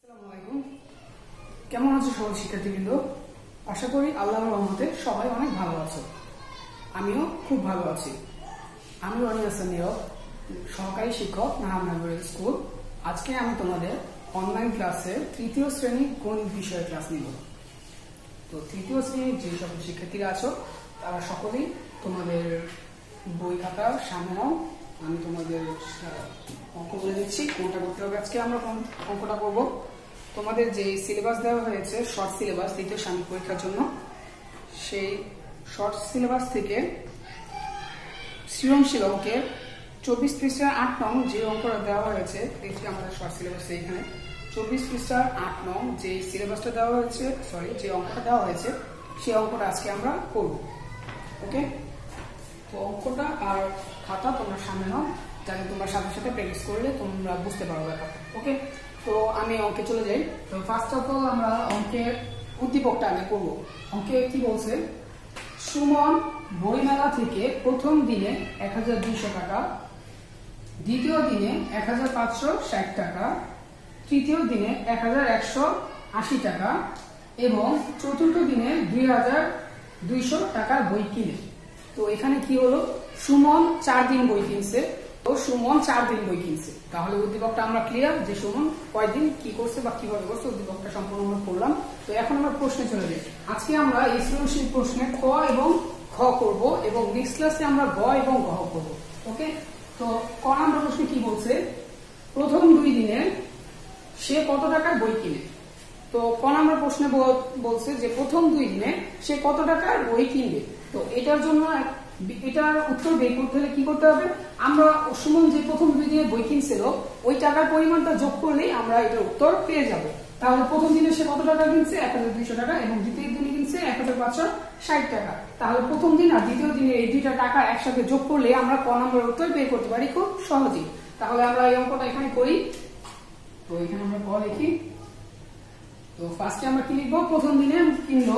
আসসালামু আলাইকুম। কেমন আছো সকল শিক্ষার্থীবৃন্দ? আশা করি আল্লাহর রহমতে সবাই অনেক ভালো আছো। আমিও খুব ভালো আছি। আমি রনি হাসান নীরব, সহকারী শিক্ষক নাহার মেমোরিয়াল স্কুল। আজকে আমি তোমাদের অনলাইন ক্লাসে তৃতীয় শ্রেণী গণিত বিষয়ের ক্লাস নিব। তো তৃতীয় শ্রেণীর যে সকল শিক্ষার্থীরা আছো তারা সকলেই তোমাদের বই খাতা সামনে নাও। আমি তোমাদের অঙ্ক বলে দিচ্ছি কোনটা করতে হবে। আজকে আমরা অঙ্কটা করব। তোমাদের যে সিলেবাস দেওয়া হয়েছে শর্ট সিলেবাস দ্বিতীয় সাময়িক পরীক্ষার জন্য, সেই শর্ট সিলেবাস থেকে সৃজনশীল অঙ্কের 24 পৃষ্ঠার 8 নং যে অঙ্কটা দেওয়া হয়েছে, দেখছি আমাদের শর্ট সিলেবাসে এখানে 24 পৃষ্ঠার 8 নং যে সিলেবাসটা দেওয়া হয়েছে, যে অঙ্কটা দেওয়া হয়েছে সেই অঙ্কটা আজকে আমরা করব। ওকে, তো অঙ্কটা আর খাতা তোমরা সামনে নাও, যাতে তোমরা সাথে সাথে প্র্যাকটিস করলে তোমরা বুঝতে পারো ব্যাপারটা। ওকে, তো আমি অঙ্কে চলে যাই। তো ফার্স্ট অফ অল আমরা অঙ্কের উদ্দীপকটা আগে করবো। অঙ্কে কি বলছে? সুমন বইমেলা থেকে প্রথম দিনে 1200 টাকা, দ্বিতীয় দিনে 1560 টাকা, তৃতীয় দিনে 1180 টাকা এবং চতুর্থ দিনে 2200 টাকার বই কিনে। তো এখানে কি হলো? সুমন 4 দিন বই কিনছে। তো সুমন 4 দিন বই কিনছে, তাহলে উদ্দীপকটা আমরা ক্লিয়ার যে সুমন কয়দিন কি করছে বা কিভাবে করছে, উদ্দীপকটা সম্পূর্ণ আমরা করলাম। তো এখন আমরা প্রশ্নে চলে যাই। আজকে আমরা এই সৃজনশীল প্রশ্নে ক এবং খ করব এবং নেক্সট ক্লাসে আমরা গ এবং ঘ করব। ওকে, তো ক নাম্বার প্রশ্নে কি বলছে? প্রথম 2 দিনে সে কত টাকার বই কিনে। তো ক নাম্বার প্রশ্নে বলছে যে প্রথম 2 দিনে সে কত টাকার বই কিনবে। তো এটার জন্য এটার উত্তর বের করতে হলে কি করতে হবে? আমরা সুমন যে প্রথম 2 দিনে বই কিনছিল ওই টাকার পরিমাণটা যোগ করলেই আমরা এটার উত্তর পেয়ে যাব। তাহলে প্রথম দিনে সে কত টাকা কিনছে? 1200 টাকা এবং দ্বিতীয় দিনে কিনছে 1560 টাকা। তাহলে প্রথম দিন আর দ্বিতীয় দিনের এই দুইটা টাকা একসাথে যোগ করলে আমরা ক নম্বরের উত্তর বের করতে পারি খুব সহজেই। তাহলে আমরা এই অঙ্কটা এখানে করি। তো এখানে আমরা ক লিখি। তো ফার্স্টে আমরা কি লিখবো? প্রথম দিনে কিনলো,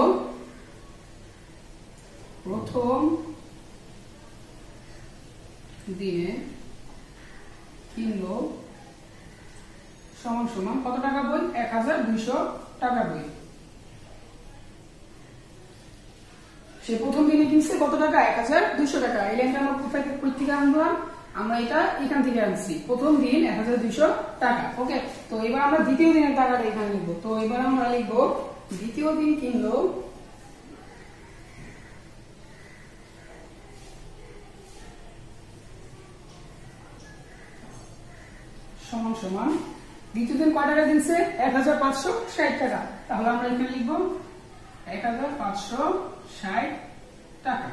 প্রথম দিনে কিনলো সমান সমান কত টাকা বই? 1200 টাকা বই। সে প্রথম দিনে কিনছে কত টাকা? 1200 টাকা। এই লাইনটা আমরা কোথায় থেকে আনলাম? আমরা এটা এখান থেকে আনছি। প্রথম দিন 1200 টাকা। ওকে, তো এবার আমরা দ্বিতীয় দিনের টাকাটা এখানে লিখবো। তো এবার আমরা লিখবো দ্বিতীয় দিন কিনলো সমান সমান দ্বিতীয় দিন কয় টাকা কিনছে? 1560 টাকা। তাহলে আমরা এখানে লিখবো 1560 টাকা।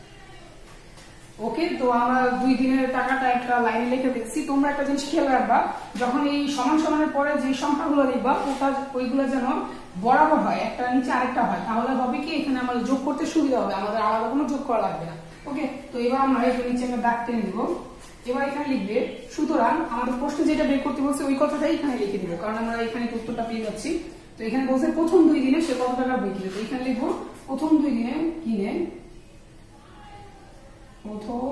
ওকে, তো আমরা 2 দিনের টাকাটা একটা লাইনে লিখে দিচ্ছি। তোমরা একটা জিনিস খেয়াল রাখবা, যখন এই সমান সমানের পরে যে সংখ্যাগুলো লিখবা ওইগুলো যেন বরাবর হয়, একটা নিচে আরেকটা হয়। তাহলে হবে কি, এখানে আমাদের যোগ করতে সুবিধা হবে, আমাদের আলাদা কোনো যোগ করা লাগবে না। ওকে, তো এবার আমরা এখানে নিচে একটা দাগ টেনে দিব। এবার এখানে লিখবে সুতরাং আমাদের প্রশ্নে যেটা বের করতে বলছে ওই কথাটাই এখানে লিখে দিব, কারণ আমরা এখানে উত্তরটা পেয়ে যাচ্ছি। তো এখানে বলছে প্রথম 2 দিনে সে কত টাকার বই কিনে। তো এখানে লিখবো প্রথম 2 দিনে কিনে, প্রথম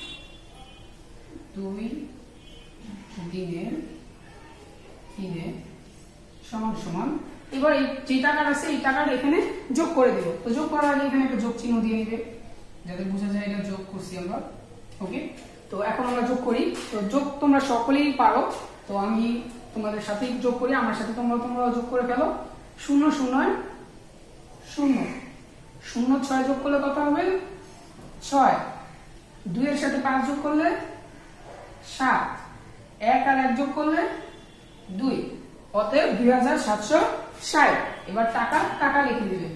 2 দিনে কিনে সমান সমান এবার এই যে টাকাটা আছে এই টাকাটা এখানে যোগ করে দেব। তো যোগ করার আগে এখানে একটা যোগ চিহ্ন দিয়ে নিবে, যাতে বোঝা যায় এটা যোগ করছি আমরা। ওকে, তো এখন আমরা যোগ করি। তো যোগ তোমরা সকলেই পারো, তো আমি তোমাদের সাথেই যোগ করি, আমার সাথে তোমরা যোগ করে ফেলো। 0 0 0 0 6 যোগ করলে কত হবে? 6। 2 এর সাথে 5 যোগ করলে 7, 1 আর 1 যোগ করলে 2, অতএব 2760। এবার টাকা লিখে দিবে।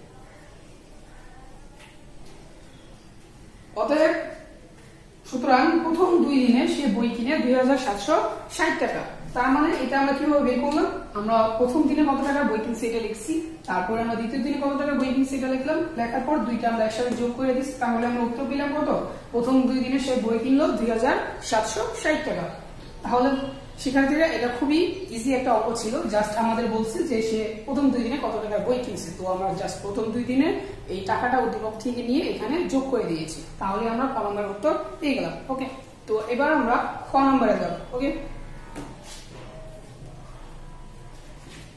অতএব সুতরাং প্রথম 2 দিনে সে বই কিনে 2760 টাকা। তার মানে এটা আমরা কিভাবে বের করলাম? আমরা প্রথম দিনে কত টাকা বই কিনছি এটা লিখছি, তারপরে আমরা দ্বিতীয় দিনে কত টাকা বই কিনছি এটা লিখলাম, লেখার পর দুইটা আমরা একসাথে যোগ করে দিচ্ছি। তাহলে আমরা উত্তর পেলাম কত? প্রথম 2 দিনে সে বই কিনলো 2760 টাকা। তাহলে শিক্ষার্থীরা এটা খুবই ইজি একটা অঙ্ক ছিল। জাস্ট আমাদের বলছে যে সে প্রথম 2 দিনে কত টাকা বই কিনছে। তো আমরা জাস্ট প্রথম 2 দিনে এই টাকাটা উদ্দীপক থেকে নিয়ে এখানে যোগ করে দিয়েছি। তাহলে আমরা ক নম্বরের উত্তর পেয়ে গেলাম। ওকে, তো এবার আমরা খ নম্বরে যাব। ওকে,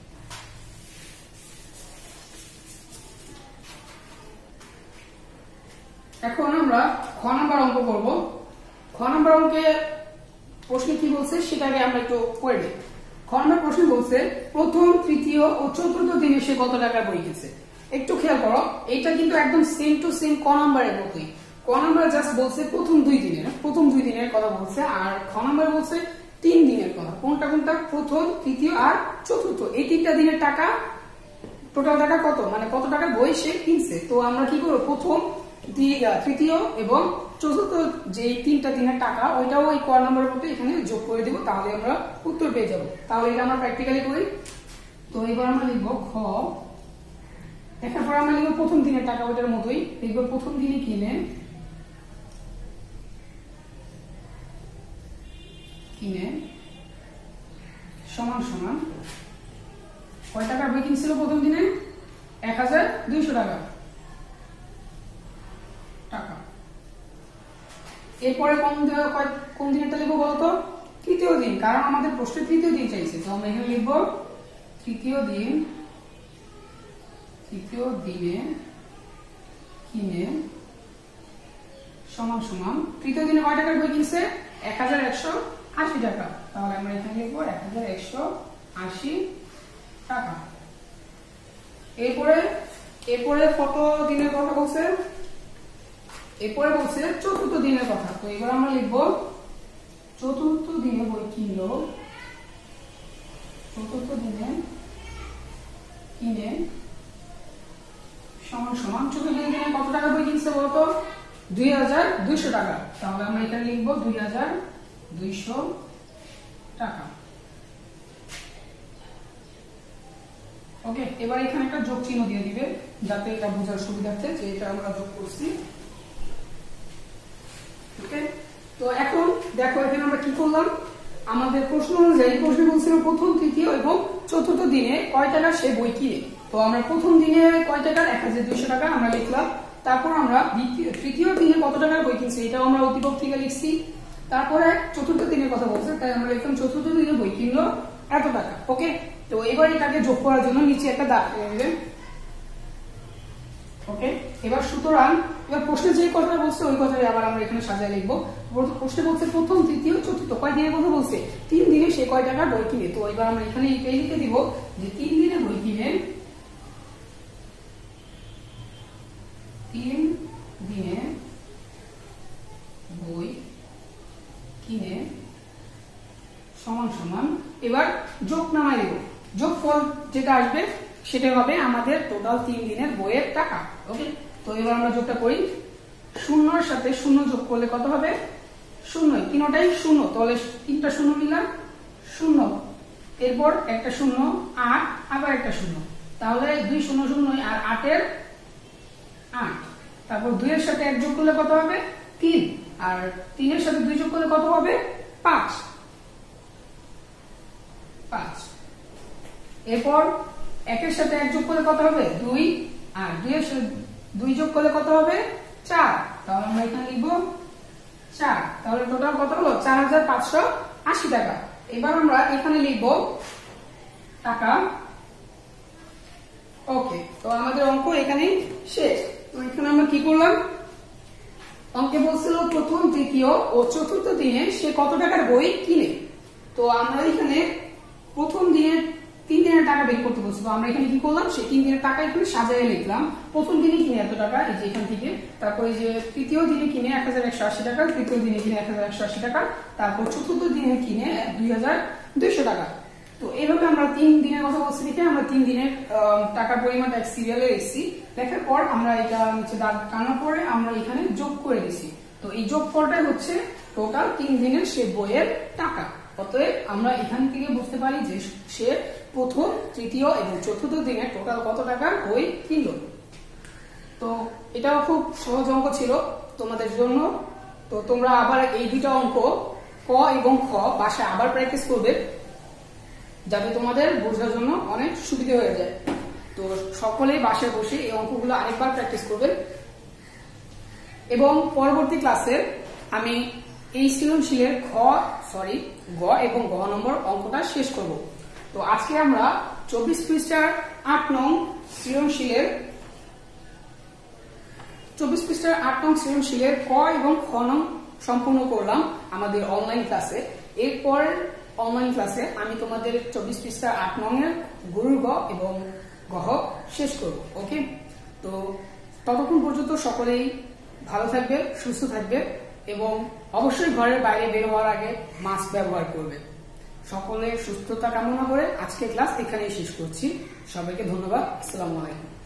এখন আমরা খ নাম্বার অঙ্ক করব। খ নাম্বার অঙ্কে প্রশ্নে কি বলছে সেটাকে আমরা একটু পড়ে নিই। খ নাম্বার প্রশ্ন বলছে প্রথম, তৃতীয় ও চতুর্থ দিনে সে কত টাকার বই কিনছে। একটু খেয়াল করো, এটা কিন্তু একদম সেম টু সেম ক নাম্বারের মতোই। ক নাম্বার জাস্ট বলছে প্রথম দুই দিনের কথা বলছে, আর খ নাম্বার বলছে 3 দিনের কথা। কোনটা কোনটা? প্রথম, তৃতীয় আর চতুর্থ, এই 3টা দিনের টাকা, টোটাল টাকা কত, মানে কত টাকার বই সে কিনছে। তো আমরা কি করবো, প্রথম, তৃতীয় এবং চতুর্থ যে 3টা দিনের টাকা ওইটাও ওই ক নাম্বারের মতো এখানে যোগ করে দেবো, তাহলে আমরা উত্তর পেয়ে যাবো। তাহলে এটা আমরা প্র্যাকটিক্যালি করি। তো এবার আমরা লিখবো খ, দেখার পর আমরা লিখবো প্রথম দিনের টাকা, ওইটার মতোই লিখবো প্রথম দিনে কিনে সমান সমান কয় টাকার বই কিনছিল প্রথম দিনে? 1200 টাকা। এরপরে কোন দিনেরটা লিখবো বলতো? তৃতীয় দিন, কারণ আমাদের প্রশ্নে তৃতীয় দিন চাইছে। তো আমরা এখানে লিখবো তৃতীয় দিনে কিনে সমান সমান তৃতীয় দিনে কয় টাকার বই কিনছে? 1180 টাকা। তাহলে আমরা এখানে লিখবো 1180 টাকা। এরপরে কত দিনের কথা বলছে? এরপরে বলছে চতুর্থ দিনের কথা। তো এবার আমরা লিখবো চতুর্থ দিনে বই কিনলো, চতুর্থ দিনে কিনে সমান সমান চতুর্থ দিনে কত টাকা বই কিনছে বলতো? 2200 টাকা। তাহলে আমরা এখানে লিখবো 2200 টাকা। ওকে, এবার এখানে একটা যোগ চিহ্ন দিয়ে দিবে যাতে এটা বোঝার সুবিধার্থে যে এটা আমরা যোগ করছি। ওকে, তো এখন দেখো এখানে আমরা কি করলাম। আমাদের প্রশ্ন অনুযায়ী প্রশ্ন বলছিল প্রথম, তৃতীয় এবং চতুর্থ দিনে কয় টাকা সে বই কিনে। তো আমরা প্রথম দিনে কয় টাকার? 1200 টাকা আমরা লিখলাম। তারপর আমরা তৃতীয় দিনে কত টাকার বই কিনছি এটাও আমরা অতিপক্ষ থেকে লিখছি। তারপরে চতুর্থ দিনের কথা বলছে, তাই আমরা লিখলাম চতুর্থ দিনে বই কিনলো এত টাকা। ওকে, তো এবার এটাকে যোগ করার জন্য নিচে একটা দাগ দিয়ে নেবেন। ওকে, এবার সুতরাং এবার প্রশ্নে যে কথা বলছে ওই কথাই আবার আমরা এখানে সাজায় লিখবো। প্রশ্নে বলছে প্রথম, তৃতীয়, চতুর্থ কয় দিনের কথা বলছে? 3 দিনে সে কয় টাকার বই কিনে। তো এবার আমরা এখানে লিখে দিব যে 3 দিনে বই কিনে, 3 দিনে বই কিনে সমান সমান, এবার যোগ নামাই দেব। যোগফল যেটা আসবে সেটা হবে আমাদের টোটাল 3 দিনের বইয়ের টাকা। ওকে, তো এবার আমরা যোগটা করি। 0 সাথে 0 যোগ করলে কত হবে? 0, তিনটাই 0, তাহলে 3টা 0 নিলাম 0, এরপর একটা 0, 8, আবার একটা 0, তাহলে 2 0 0 আর 8 এর 8। তারপর 2 এর সাথে 1 যোগ করলে কত হবে? 3, আর 3 এর সাথে 2 যোগ করলে কত হবে? 5। এরপর 1 এর সাথে 1 যোগ করলে কত হবে? 2, আর 2 এর সাথে 2 যোগ করলে কত হবে? 4। তাহলে আমরা এখানে লিখবো 4। তাহলে টোটাল কত হলো? 4580 টাকা। এবার আমরা এখানে লিখবো টাকা। ওকে, তো আমাদের অঙ্ক এখানেই শেষ। তো এখানে আমরা কি করলাম, অঙ্কে বলছিল প্রথম, তৃতীয় ও চতুর্থ দিনে সে কত টাকার বই কিনে। তো আমরা এখানে প্রথম দিনের 3 দিনের টাকা বের করতে বলছি। তো আমরা এখানে কি করলাম, সেই 3 দিনের টাকা এখানে সাজায় লিখলাম। প্রথম দিনে কিনে এত টাকা, এই যে এখান থেকে। তারপরে যে তৃতীয় দিনে কিনে 1180 টাকা, তৃতীয় দিনে কিনে 1180 টাকা, তারপর চতুর্থ দিনে কিনে 2200 টাকা। তো এইভাবে আমরা 3 দিনের কথা বলছি লিখে আমরা 3 দিনের টাকার পরিমাণটা এক সিরিয়ালে লিখছি। লেখার পর আমরা এটা নিচে দাগ টানার পরে আমরা এখানে যোগ করে দিছি। তো এই যোগফলটাই হচ্ছে টোটাল 3 দিনের সে বইয়ের টাকা। অতএব আমরা এখান থেকে বুঝতে পারি যে সে প্রথম, তৃতীয় এবং চতুর্থ দিনে টোটাল কত টাকার বই কিনল। তো এটাও খুব সহজ অঙ্ক ছিল তোমাদের জন্য। তো তোমরা আবার এই দুটো অঙ্ক ক এবং খ বাসায় আবার প্র্যাকটিস করবে, যাতে তোমাদের বোঝার জন্য অনেক সুবিধা হয়ে যায়। তো সকলেই বাসায় বসে এই অঙ্কগুলো আরেকবার প্র্যাকটিস করবেন, এবং পরবর্তী ক্লাসে আমি এই সৃজনশীলের গ এবং ঘ নম্বর অঙ্কটা শেষ করব। তো আজকে আমরা 24 পৃষ্ঠার 8 নং সৃজনশীলের 24 পৃষ্ঠার 8 নং সৃজনশীলের ক এবং খ নং সম্পূর্ণ করলাম আমাদের অনলাইন ক্লাসে। এরপর অনলাইন ক্লাসে আমি তোমাদের 24 পৃষ্ঠার 8 নং এর গরুর গ এবং গহ শেষ করব। ওকে, তো ততক্ষণ পর্যন্ত সকলেই ভালো থাকবে, সুস্থ থাকবে এবং অবশ্যই ঘরের বাইরে বের হওয়ার আগে মাস্ক ব্যবহার করবে। সকলের সুস্থতা কামনা করে আজকের ক্লাস এখানেই শেষ করছি। সবাইকে ধন্যবাদ। আসসালামু আলাইকুম।